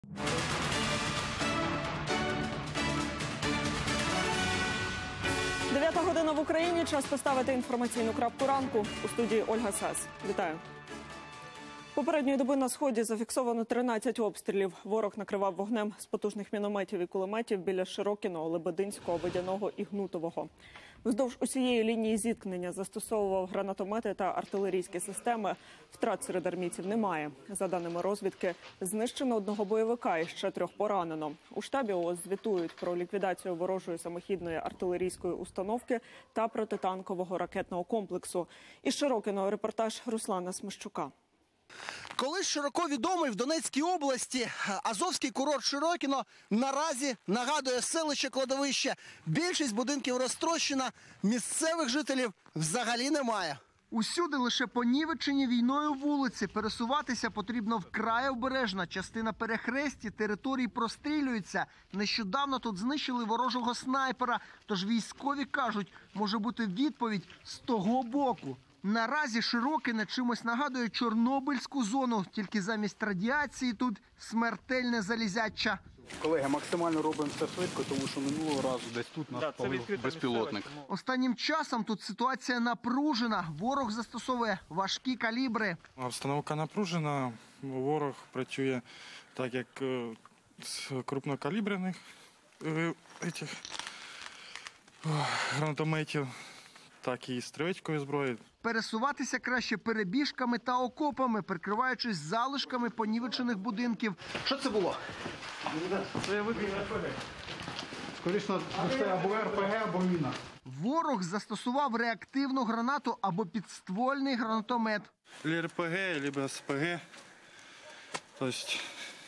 Дев'ята година в Україні. Час поставити інформаційну крапку ранку. У студії Ольга Сас. Вітаю. Попередньої доби на Сході зафіксовано 13 обстрілів. Ворог накривав вогнем з потужних мінометів і кулеметів біля Широкіного, Лебединського, Водяного і Гнутового. Вздовж усієї лінії зіткнення застосовував гранатомети та артилерійські системи. Втрат серед армійців немає. За даними розвідки, знищено одного бойовика і ще 3 поранено. У штабі ООС звітують про ліквідацію ворожої самохідної артилерійської установки та протитанкового ракетного комплексу. Із Широкіного репортаж Руслана Смещука. Колись широко відомий в Донецькій області азовський курорт Широкіно наразі нагадує селище-кладовище. Більшість будинків розтрощена, місцевих жителів взагалі немає. Усюди лише понівечені війною вулиці. Пересуватися потрібно вкрай обережно. Частина перехресті, територій прострілюється. Нещодавно тут знищили ворожого снайпера. Тож військові кажуть, може бути відповідь з того боку. Наразі Широкине чимось нагадує Чорнобильську зону, тільки замість радіації тут смертельне залізяча. Колеги, максимально робимо все швидко, тому що минулого разу десь тут нас спалив безпілотник. Останнім часом тут ситуація напружена. Ворог застосовує важкі калібри. Обстановка напружена. Ворог працює так, як з крупнокаліберних гранатометів, так і стрілецької зброї. Пересуватися краще перебіжками та окопами, прикриваючись залишками понівечених будинків. Що це було? Це вибіг РПГ. Скоріше, це або РПГ, або міна. Ворог застосував реактивну гранату або підствольний гранатомет. Или РПГ, либо СПГ. То есть,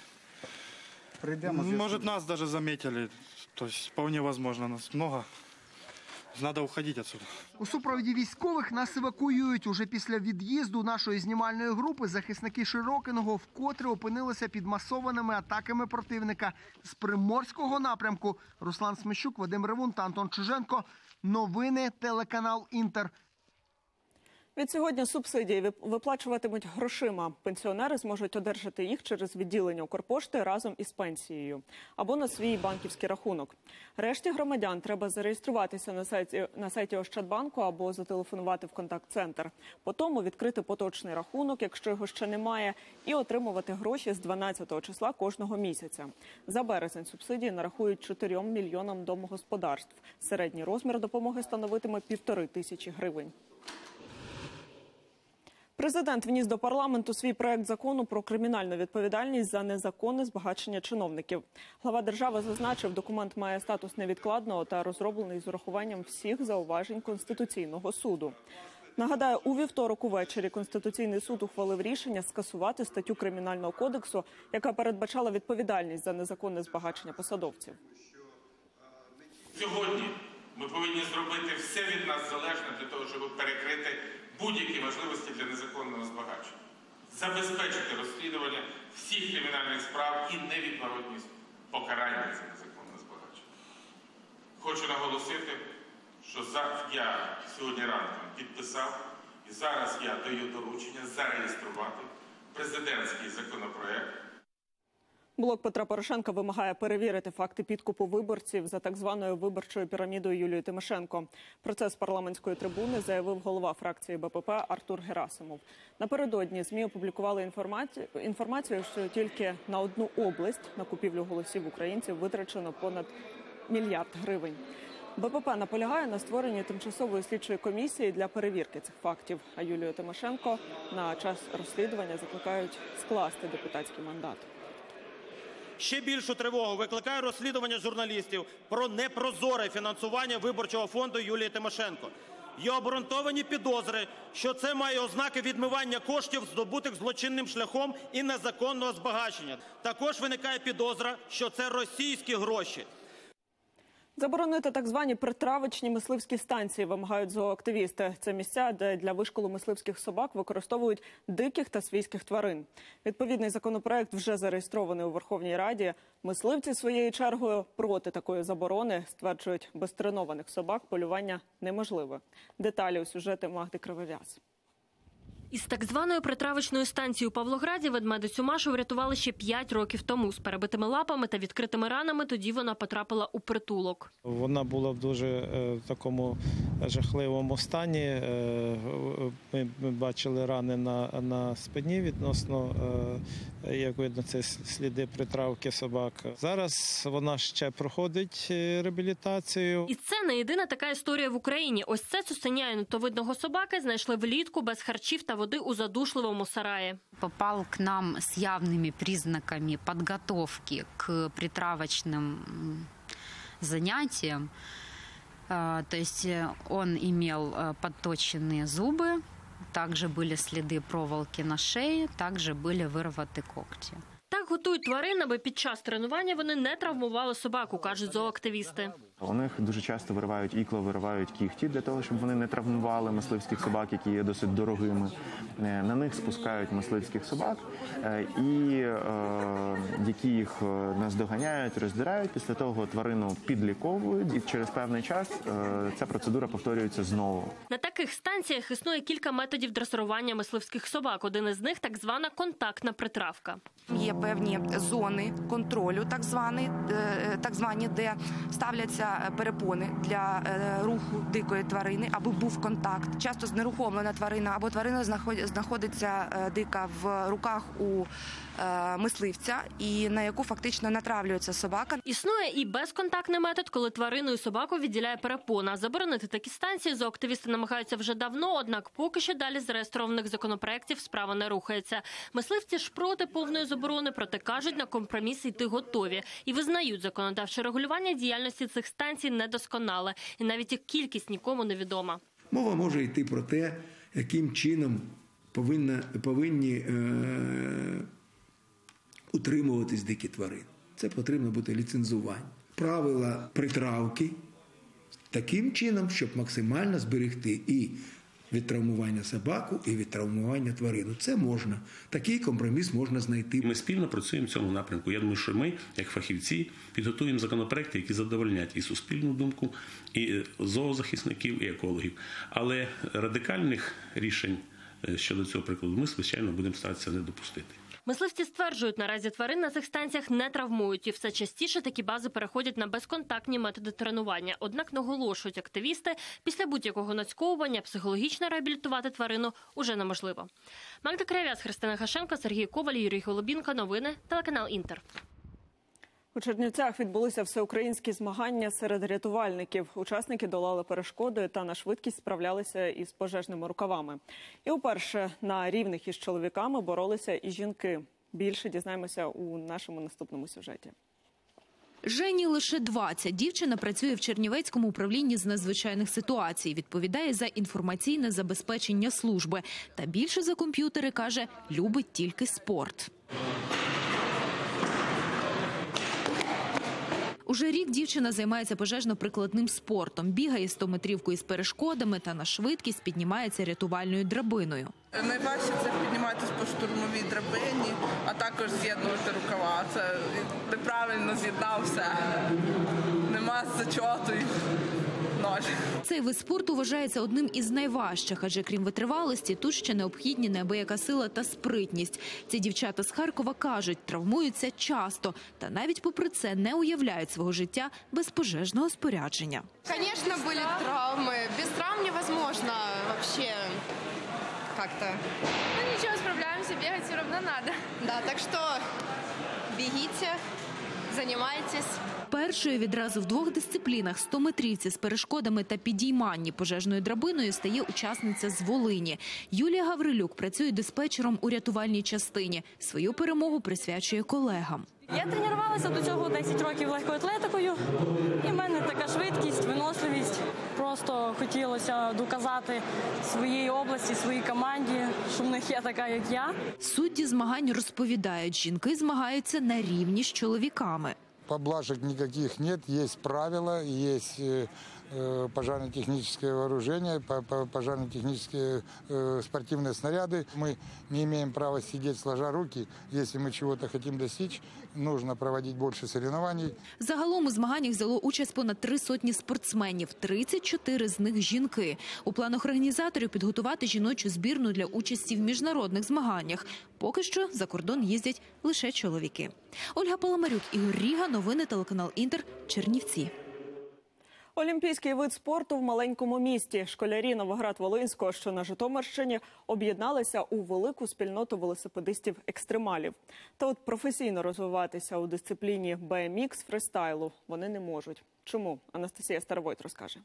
может, нас даже заметили. То есть, вполне возможно, нас много. Надо уходить отсюда. У супроводі військових нас евакуюють. Уже після від'їзду нашої знімальної групи захисники Широкиного вкотре опинилися під масованими атаками противника. З Приморського напрямку Руслан Смещук, Вадим Ревун та Антон Чиженко. Новини, телеканал Інтер. Від сьогодні субсидії виплачуватимуть грошима. Пенсіонери зможуть одержати їх через відділення Укрпошти разом із пенсією або на свій банківський рахунок. Решті громадян треба зареєструватися на сайті Ощадбанку або зателефонувати в контакт-центр. Потім відкрити поточний рахунок, якщо його ще немає, і отримувати гроші з 12-го числа кожного місяця. За березень субсидії нарахують 4 мільйонам домогосподарств. Середній розмір допомоги становитиме 1500 гривень. Президент вніс до парламенту свій проект закону про кримінальну відповідальність за незаконне збагачення чиновників. Глава держави зазначив, документ має статус невідкладного та розроблений з урахуванням всіх зауважень Конституційного суду. Нагадаю, у вівторок увечері Конституційний суд ухвалив рішення скасувати статтю Кримінального кодексу, яка передбачала відповідальність за незаконне збагачення посадовців. Сьогодні ми повинні зробити все від нас залежне для того, щоб перекрити будь-які можливості для незаконного збагачення. Забезпечити розслідування всіх кримінальних справ і невідворотність покарання за незаконне збагачення. Хочу наголосити, що я сьогодні ранком підписав і зараз я даю доручення зареєструвати президентський законопроект. Блок Петра Порошенка вимагає перевірити факти підкупу виборців за так званою виборчою пірамідою Юлії Тимошенко. Про це з парламентської трибуни заявив голова фракції БПП Артур Герасимов. Напередодні ЗМІ опублікували інформацію, що тільки на одну область на купівлю голосів українців витрачено понад 1 мільярд гривень. БПП наполягає на створенні тимчасової слідчої комісії для перевірки цих фактів. А Юлію Тимошенко на час розслідування закликають скласти депутатський мандат. Ще більшу тривогу викликає розслідування журналістів про непрозоре фінансування виборчого фонду Юлії Тимошенко. Є обґрунтовані підозри, що це має ознаки відмивання коштів, здобутих злочинним шляхом і незаконного збагачення. Також виникає підозра, що це російські гроші. Заборонити так звані притравочні мисливські станції вимагають зооактивісти. Це місця, де для вишколу мисливських собак використовують диких та свійських тварин. Відповідний законопроект вже зареєстрований у Верховній Раді. Мисливці своєю чергою проти такої заборони. Стверджують, без тренованих собак полювання неможливе. Деталі у сюжеті Магди Кривов'яз. Із так званою притравочною станцією у Павлограді ведмедицю Машу врятували ще 5 років тому. З перебитими лапами та відкритими ранами тоді вона потрапила у притулок. Вона була в дуже такому жахливому стані. Ми бачили рани на спині відносно, як видно, це сліди притравки собак. Зараз вона ще проходить реабілітацію. І це не єдина така історія в Україні. Ось це цуценя нетовидного собаки знайшли влітку без харчів та води у задушливому сараї. Попал к нам с явными признаками подготовки к притравочным занятиям. То есть он имел подточенные зубы, также были следы проволоки на шее, также были вырваты когти. Так готують тварин, аби під час тренування вони не травмували собаку, кажуть зооактивісти. У них дуже часто виривають ікло, виривають кігті для того, щоб вони не травмували мисливських собак, які є досить дорогими. На них спускають мисливських собак, які їх наздоганяють, роздирають. Після того тварину підліковують, і через певний час ця процедура повторюється знову. На таких станціях існує кілька методів дресирування мисливських собак. Один із них – так звана контактна притравка. Є певні зони контролю, так звані, де ставляться перепони для руху дикої тварини, аби був контакт. Часто знерухомлена тварина або тварина знаходиться дика в руках у мисливця, і на яку фактично натравлюється собака. Існує і безконтактний метод, коли тварину і собаку відділяє перепона. Заборонити такі станції зооактивісти намагаються вже давно, однак поки що далі зареєстрованих законопроєктів справа не рухається. Мисливці ж проти повної заборони, проте кажуть, на компроміс йти готові. І визнають, законодавче регулювання діяльності цих станцій недосконале. І навіть їх кількість нікому не відома. Мова може йти про те, яким чином повинні утримуватись дикі тварини. Це потрібно бути ліцензування. Правила притравки таким чином, щоб максимально зберегти і від травмування собаку, і від травмування тварину. Це можна. Такий компроміс можна знайти. Ми спільно працюємо в цьому напрямку. Я думаю, що ми, як фахівці, підготуємо законопроекти, які задовольнять і суспільну думку, і зоозахисників, і екологів. Але радикальних рішень щодо цього прикладу ми, звичайно, будемо старатися не допустити. Мисливці стверджують, наразі тварин на цих станціях не травмують, і все частіше такі бази переходять на безконтактні методи тренування. Однак, наголошують активісти, після будь-якого нацьковування психологічно реабілітувати тварину уже неможливо. Магда Кривяц, Христина Гашенко, Сергій Коваль, Юрій Голубінко. Новини, телеканал «Інтер». У Чернівцях відбулися всеукраїнські змагання серед рятувальників. Учасники долали перешкоди та на швидкість справлялися із пожежними рукавами. І уперше на рівних із чоловіками боролися і жінки. Більше дізнаємося у нашому наступному сюжеті. Жені лише 20. Дівчина працює в Чернівецькому управлінні з надзвичайних ситуацій. Відповідає за інформаційне забезпечення служби. Та більше за комп'ютери, каже, любить тільки спорт. Уже рік дівчина займається пожежно-прикладним спортом. Бігає 100-метрівкою з перешкодами та на швидкість піднімається рятувальною драбиною. Найважче – це підніматися по штурмовій драбині, а також з'єднувати рукава. Це неправильно з'єднав все. Нема зачоту. Цей вид спорту вважається одним із найважчих, адже крім витривалості, тут ще необхідні неабияка сила та спритність. Ці дівчата з Харкова кажуть, травмуються часто, та навіть попри це не уявляють свого життя без пожежного спорядження. Звісно, були травми. Без травм невозможно вообще как-то. Ну нічого, справляємося, бігати все одно треба. Да, так що бігіть, займайтесь. Першою відразу в 2 дисциплінах – 100-метрівці з перешкодами та підійманні пожежною драбиною стає учасниця з Волині. Юлія Гаврилюк працює диспетчером у рятувальній частині. Свою перемогу присвячує колегам. Я тренувалася до цього 10 років легкоатлетикою, і в мене така швидкість, виносливість. Просто хотілося доказати своїй області, своїй команді, що в них є така, як я. Судді змагань розповідають, жінки змагаються на рівні з чоловіками. Поблажек никаких нет, есть правила, есть пожарно-техническое вооружение, пожарно-технические спортивные снаряды. Мы не имеем права сидеть сложа руки. Если мы чего-то хотим достичь, нужно проводить больше соревнований. Загалом у змаганнях взяло участь понад 300 спортсменів, 34 з них – жінки. У планах організаторів підготувати жіночу збірну для участі в міжнародних змаганнях. Поки що за кордон їздять лише чоловіки. Ольга Паламарюк, Ігор Ріга, новини телеканал Інтер, Чернівці. Олімпійський вид спорту в маленькому місті. Школярі Новоград-Волинського, що на Житомирщині, об'єдналися у велику спільноту велосипедистів-екстремалів. Та от професійно розвиватися у дисципліні BMX фристайлу вони не можуть. Чому? Анастасія Старовойт розкаже.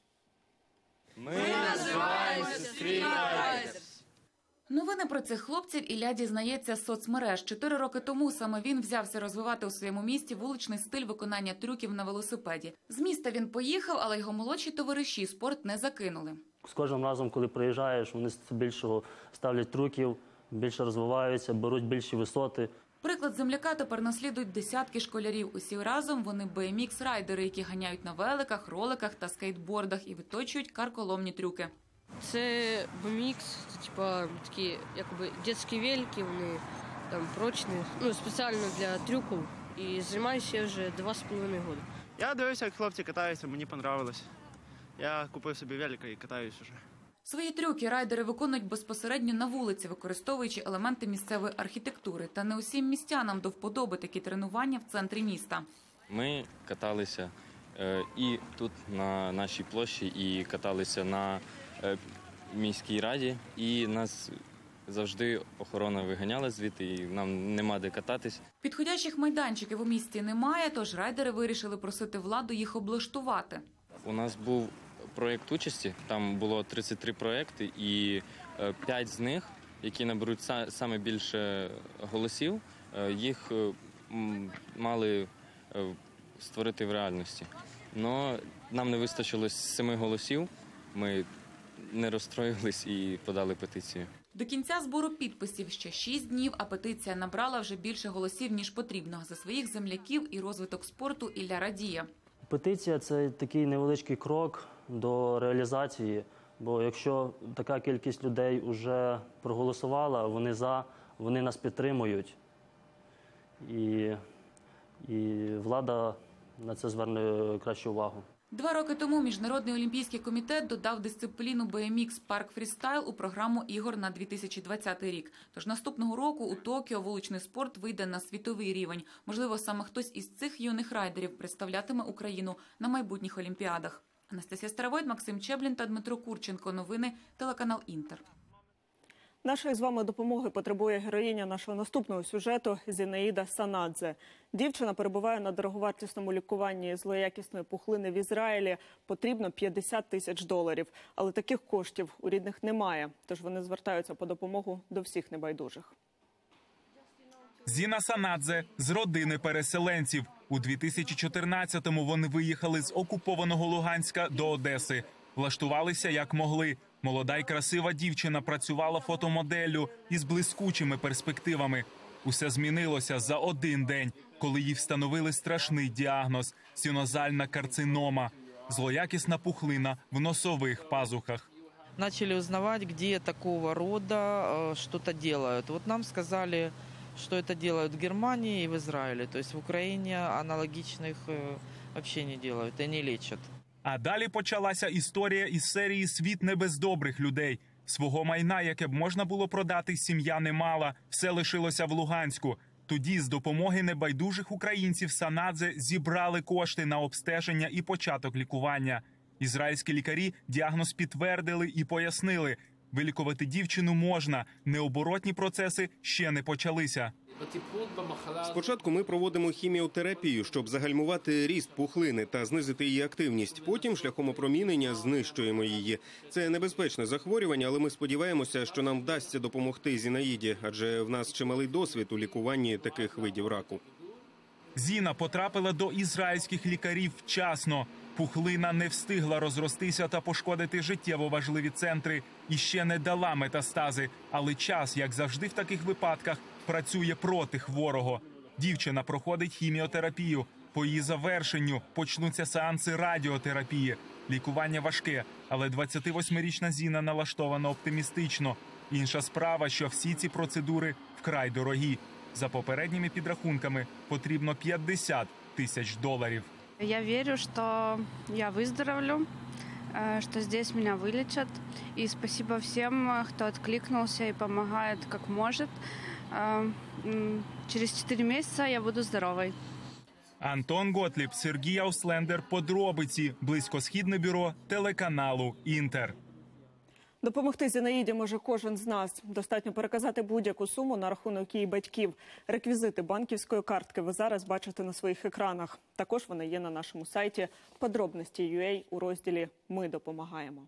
Ми називаємося стрітрайдерс. Новини про цих хлопців Ілля дізнається з соцмереж. 4 роки тому саме він взявся розвивати у своєму місті вуличний стиль виконання трюків на велосипеді. З міста він поїхав, але його молодші товариші спорт не закинули. З кожним разом, коли приїжджаєш, вони більше ставлять трюків, більше розвиваються, беруть більші висоти. Приклад земляка тепер наслідують десятки школярів. Усі разом вони BMX-райдери, які ганяють на великах, роликах та скейтбордах і виточують карколомні трюки. Це BMX, це такі якби дитячі велики, вони там прочні, спеціально для трюків. І займаюся я вже 2,5 роки. Я дивився, як хлопці катаються, мені понравилось. Я купив собі велика і катаюсь уже. Свої трюки райдери виконують безпосередньо на вулиці, використовуючи елементи місцевої архітектури. Та не усім містянам до вподоби такі тренування в центрі міста. Ми каталися і тут на нашій площі, і каталися на міській раді. І нас завжди охорона виганяла звідти, і нам нема де кататись. Підходящих майданчиків у місті немає, тож райдери вирішили просити владу їх облаштувати. У нас був проєкт участі, там було 33 проєкти, і 5 з них, які наберуть саме більше голосів, їх мали створити в реальності. Но нам не вистачило 7 голосів, ми не розстроїлись і подали петицію. До кінця збору підписів ще 6 днів, а петиція набрала вже більше голосів, ніж потрібно. За своїх земляків і розвиток спорту Ілля радіє. Петиція – це такий невеличкий крок до реалізації, бо якщо така кількість людей вже проголосувала, вони нас підтримують, і влада на це зверне кращу увагу. 2 роки тому Міжнародний олімпійський комітет додав дисципліну BMX Park Freestyle у програму ігор на 2020 рік. Тож наступного року у Токіо вуличний спорт вийде на світовий рівень. Можливо, саме хтось із цих юних райдерів представлятиме Україну на майбутніх олімпіадах. Анастасія Старовойт, Максим Чеблін та Дмитро Курченко. Новини телеканал Інтер. Нашої з вами допомоги потребує героїня нашого наступного сюжету Зінаїда Санадзе. Дівчина перебуває на дороговартісному лікуванні злоякісної пухлини в Ізраїлі. Потрібно $50 тисяч. Але таких коштів у рідних немає. Тож вони звертаються по допомогу до всіх небайдужих. Зіна Санадзе з родини переселенців. У 2014-му вони виїхали з окупованого Луганська до Одеси. Влаштувалися як могли. Молода й красива дівчина працювала фотомоделлю із блискучими перспективами. Усе змінилося за один день, коли їй встановили страшний діагноз – синозальна карцинома – злоякісна пухлина в носових пазухах. Начали узнавать, где такого рода что-то делают. Вот нам сказали, что это делают в Германии и в Израиле. То есть в Украине аналогичных вообще не делают и не лечат. А далі почалася історія із серії «Світ не без добрих людей». Свого майна, яке б можна було продати, сім'я не мала. Все лишилося в Луганську. Тоді з допомоги небайдужих українців Санадзе зібрали кошти на обстеження і початок лікування. Ізраїльські лікарі діагноз підтвердили і пояснили – вилікувати дівчину можна, необоротні процеси ще не почалися. Спочатку ми проводимо хіміотерапію, щоб загальмувати ріст пухлини та знизити її активність. Потім шляхом опромінення знищуємо її. Це небезпечне захворювання, але ми сподіваємося, що нам вдасться допомогти Зінаїді, адже в нас чималий досвід у лікуванні таких видів раку. Зіна потрапила до ізраїльських лікарів вчасно. Пухлина не встигла розростися та пошкодити життєво важливі центри і ще не дала метастази. Але час, як завжди в таких випадках, працює проти хворого. Дівчина проходить хіміотерапію. По її завершенню почнуться сеанси радіотерапії. Лікування важке, але 28-річна Зіна налаштована оптимістично. Інша справа, що всі ці процедури вкрай дорогі. За попередніми підрахунками потрібно $50 тисяч. Я верю, что я выздоровлю, что здесь меня вылечат. И спасибо всем, кто откликнулся и помогает как может. Через 4 месяца я буду здоровой. Антон Готліб, Сергій Ауслендер. Подробиці. Близькосхідне бюро телеканалу «Інтер». Допомогти Зінаїді може кожен з нас. Достатньо переказати будь-яку суму на рахунок її батьків. Реквізити банківської картки ви зараз бачите на своїх екранах. Також вони є на нашому сайті подробності.ua у розділі «Ми допомагаємо».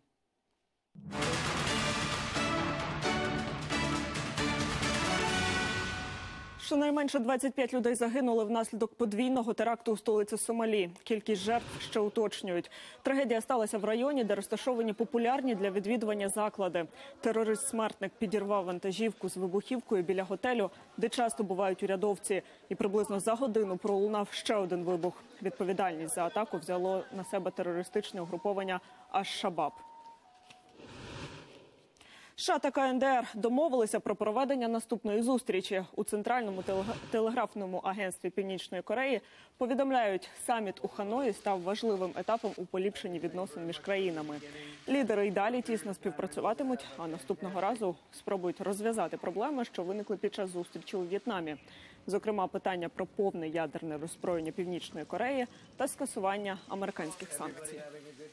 Щонайменше 25 людей загинули внаслідок подвійного теракту у столиці Сомалі. Кількість жертв ще уточнюють. Трагедія сталася в районі, де розташовані популярні для відвідування заклади. Терорист-смертник підірвав вантажівку з вибухівкою біля готелю, де часто бувають урядовці. І приблизно за годину пролунав ще один вибух. Відповідальність за атаку взяло на себе терористичне угруповання Аш-Шабаб. США та КНДР домовилися про проведення наступної зустрічі. У Центральному телеграфному агентстві Північної Кореї повідомляють, саміт у Ханої став важливим етапом у поліпшенні відносин між країнами. Лідери й далі тісно співпрацюватимуть, а наступного разу спробують розв'язати проблеми, що виникли під час зустрічі у В'єтнамі. Зокрема, питання про повне ядерне роззброєння Північної Кореї та скасування американських санкцій.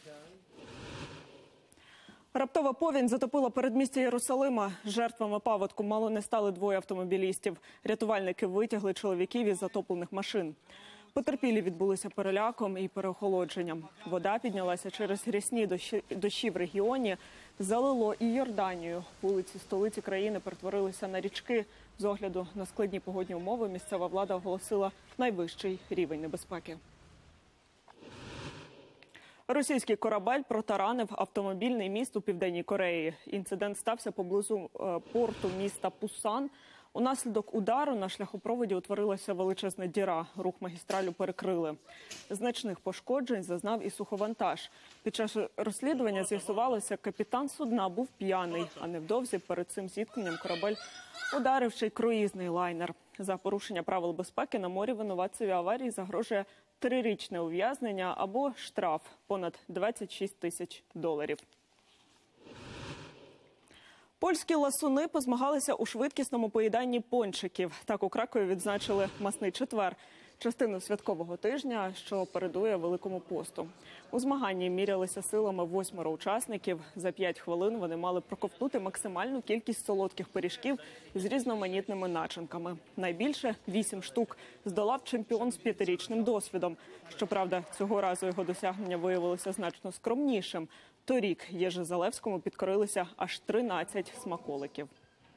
Раптова повінь затопила передмістя Єрусалима. Жертвами паводку мало не стали двоє автомобілістів. Рятувальники витягли чоловіків із затоплених машин. Потерпілі відбулися переляком і переохолодженням. Вода піднялася через рясні дощі в регіоні, залило і Йорданію. Вулиці столиці країни перетворилися на річки. З огляду на складні погодні умови місцева влада оголосила найвищий рівень небезпеки. Російський корабель протаранив автомобільний міст у Південній Кореї. Інцидент стався поблизу порту міста Пусан. Унаслідок удару на шляхопроводі утворилася величезна діра. Рух магістралю перекрили. Значних пошкоджень зазнав і суховантаж. Під час розслідування з'ясувалося, капітан судна був п'яний, а невдовзі перед цим зіткненням корабель ударив ще й круїзний лайнер. За порушення правил безпеки на морі винуватцеві аварії загрожує 3-річне ув'язнення або штраф понад $26 тисяч. Польські ласуни позмагалися у швидкісному поїданні пончиків. Так у Кракові відзначили Масний четвер – частину святкового тижня, що передує Великому посту. У змаганні мірялися силами 8 учасників. За 5 хвилин вони мали проковтнути максимальну кількість солодких пиріжків з різноманітними начинками. Найбільше 8 штук здолав чемпіон з 5-річним досвідом. Щоправда, цього разу його досягнення виявилося значно скромнішим. Торік Єжи Залевському підкорилися аж 13 смаколиків.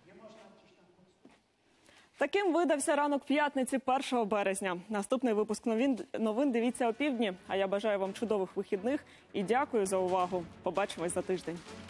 Таким видався ранок п'ятниці 1 березня. Наступний випуск новин дивіться опівдні. А я бажаю вам чудових вихідних і дякую за увагу. Побачимось за тиждень.